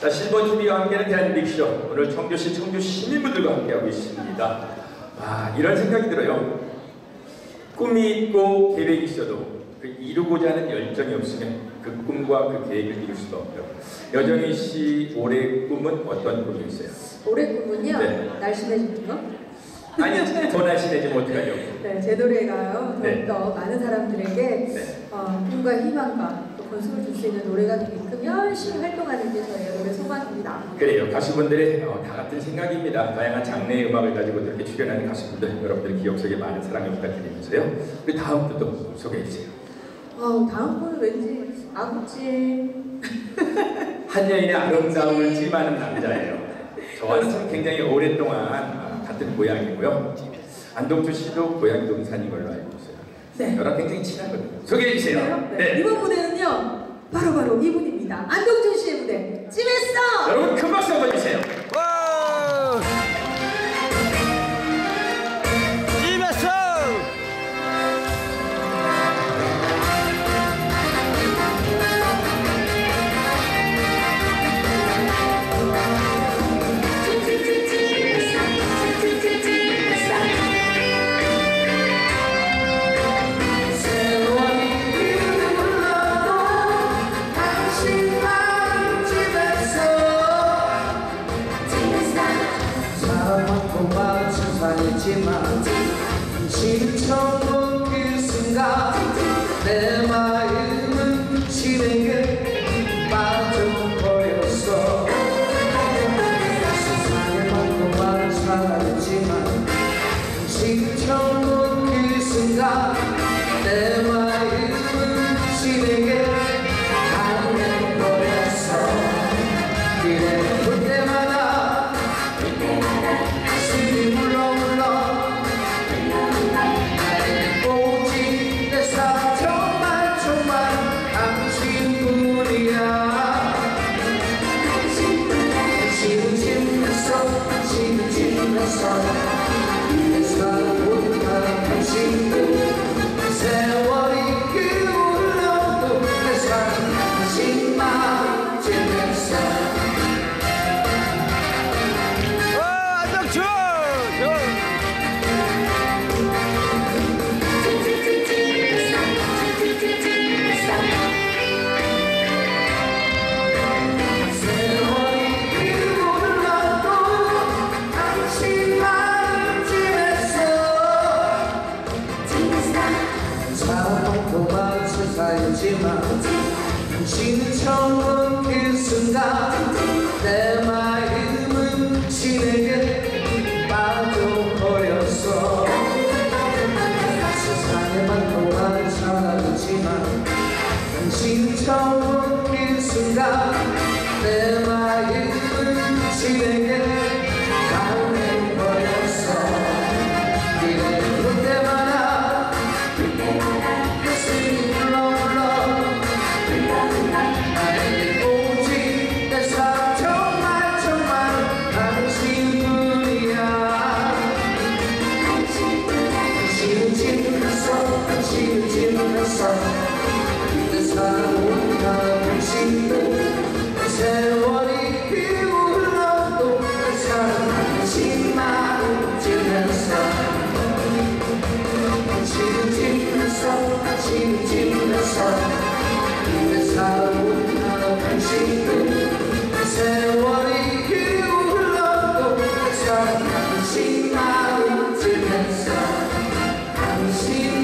자, 실버TV와 함께하는 대한민국쇼, 오늘 청주시 청주 시민분들과 함께하고 있습니다. 아, 이런 생각이 들어요. 꿈이 있고 계획이 있어도 그 이루고자 하는 열정이 없으면 그 꿈과 그 계획을 이룰 수가 없죠. 여정희 씨 올해 꿈은 어떤 꿈이 있어요? 올해 꿈은요? 네. 날씬해지는 거? 아니, 더 날씬해지면 어떡하려고? 네, 제 노래가요. 더욱더 많은 사람들에게 꿈과 희망과 또 건승을 줄 수 있는 노래가 되게끔 열심히 활동하는 게 저의 노래 소망입니다. 그래요. 가수분들의 다 같은 생각입니다. 다양한 장르의 음악을 가지고 이렇게 출연하는 가수분들, 여러분들 기억 속에 많은 사랑을 부탁드리면서요. 우리 다음 분도 소개해주세요. 다음 분은 왠지 아구찜. 한 여인의 아름다움을 찜하는 남자예요. 저와는 참 굉장히 오랫동안 같은 고향이고요. 안동주 씨도 고향이 동산인 걸로 알고 있어요. 네. 저랑 굉장히 친하거든요. 소개해주세요. 네. 이번 무대는요, 바로 이분입니다. 안동준 씨의 무대, 찜했어! 여러분 큰 박수 한번 주세요. 지쳐온 그 순간 내 마음은 신에게 빠져버렸어. 세상에 많고 많은 사랑이지만 지쳐온 그 순간 내 마음은 신에게 반해버렸어. 그래 볼 때마다 가슴이 울렁울렁 내 사랑보다 당신도 세월이 흘러도 내 사랑 당신만 지냈어. 안녕추! 살지만 당신은 처음 그 순간 내 마음은 신에게 빠져버렸어. 세상에 많고 많은 사람이지만 당신은 처음 그 순간 내 마음은 신에게 반해버렸어. 그래 볼 때마다 가슴이 내 사랑보다 당신도 세월이 흘러도 내 사랑 당신만 지냈어. 당신은 지냈어. 당신은 지냈어. 내 사랑보다 당신도 세월이 흘러도 내 사랑 당신만 지냈어. 당신